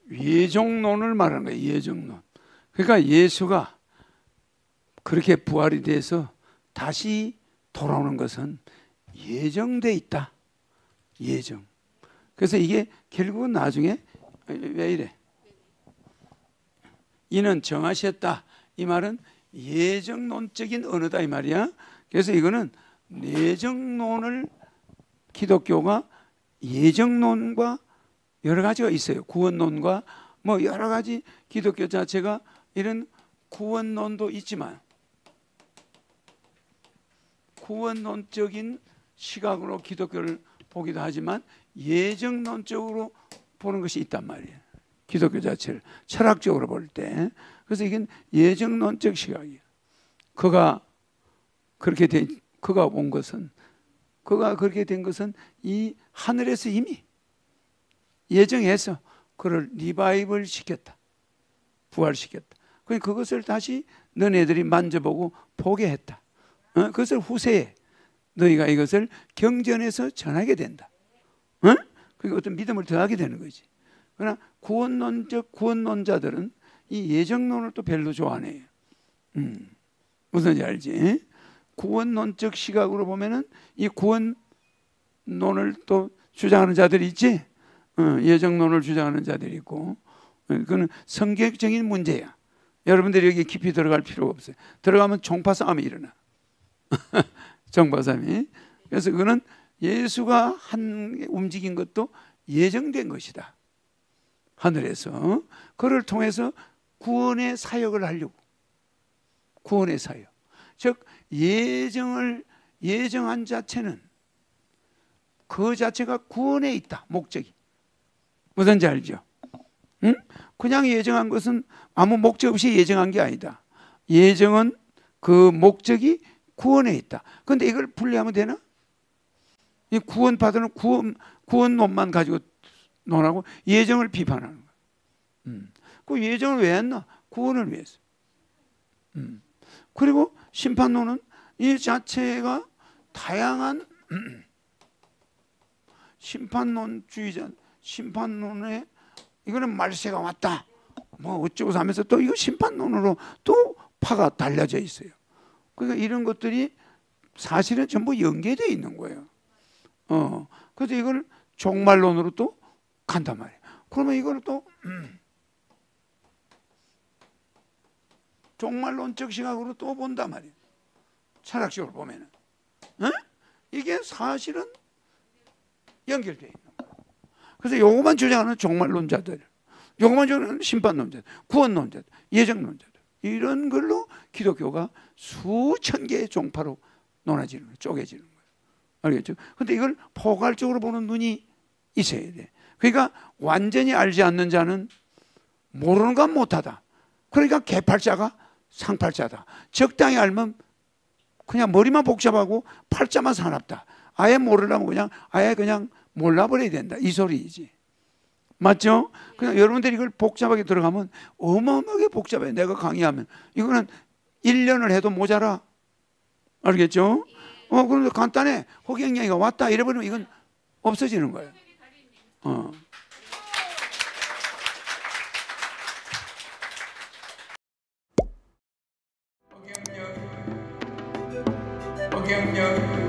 예정론을 말하는 거예요. 예정론. 그러니까 예수가 그렇게 부활이 돼서 다시 돌아오는 것은 예정돼 있다. 예정. 그래서 이게 결국은 나중에 왜 이래? 이는 정하셨다. 이 말은 예정론적인 언어다 이 말이야. 그래서 이거는 예정론을 기독교가 예정론과 여러 가지가 있어요. 구원론과 뭐 여러 가지 기독교 자체가 이런 구원론도 있지만 구원론적인 시각으로 기독교를 보기도 하지만 예정론적으로 보는 것이 있단 말이에요. 기독교 자체를 철학적으로 볼 때. 그래서 이건 예정론적 시각이에요. 그가 온 것은 그가 그렇게 된 것은 이 하늘에서 이미 예정해서 그를 리바이벌 시켰다. 부활시켰다. 그것을 다시 너네들이 만져보고 보게 했다. 그것을 후세에 너희가 이것을 경전해서 전하게 된다. 그게 어떤 믿음을 더하게 되는 거지. 그러나 구원론자들은 이 예정론을 또 별로 좋아하네요. 무슨지 알지? 구원론적 시각으로 보면은 이 구원론을 또 주장하는 자들이 있지. 예정론을 주장하는 자들이 있고, 그거는 성격적인 문제야. 여러분들이 여기 깊이 들어갈 필요가 없어요. 들어가면 종파 싸움이 일어나. 종파 싸움이. 그래서 그거는 예수가 움직인 것도 예정된 것이다. 하늘에서 그를 통해서 구원의 사역을 하려고. 구원의 사역. 즉 예정한 자체는 그 자체가 구원에 있다. 목적이. 무슨지 알죠? 그냥 예정한 것은 아무 목적 없이 예정한 게 아니다. 예정은 그 목적이 구원에 있다. 그런데 이걸 분리하면 되나? 이 구원받으는 구원론만 가지고 논하고 예정을 비판하는 거야. 그 예정을 왜 했나? 구원을 위해서. 그리고 심판론은 이 자체가 다양한 심판론주의자, 심판론에 이거는 말세가 왔다. 뭐 어쩌고서 하면서 또 이거 심판론으로 또 파가 달려져 있어요. 그러니까 이런 것들이 사실은 전부 연계되어 있는 거예요. 그래서 이걸 종말론으로 또 간단 말이에요. 그러면 이걸 또 종말론적 시각으로 또 본단 말이에요. 철학적으로 보면은. 이게 사실은 연결되어 있는 거예요. 그래서 요것만 주장하는 종말론자들, 요것만 주장하는 심판론자들, 구원론자들, 예정론자들, 이런 걸로 기독교가 수천 개의 종파로 나눠지는 거예요. 쪼개지는 거예요. 알겠죠? 근데 이걸 포괄적으로 보는 눈이 있어야 돼. 그러니까 완전히 알지 않는 자는 모르는 건 못하다. 그러니까 개팔자가 상팔자다. 적당히 알면 그냥 머리만 복잡하고 팔자만 사납다. 아예 모르려면 그냥 몰라버려야 된다. 이 소리이지. 맞죠? 그냥 여러분들이 이걸 복잡하게 들어가면 어마어마하게 복잡해. 내가 강의하면 이거는 1년을 해도 모자라. 알겠죠? 그런데 간단해. 허경영이가 왔다 이래버리면 이건 없어지는 거예요. 허경영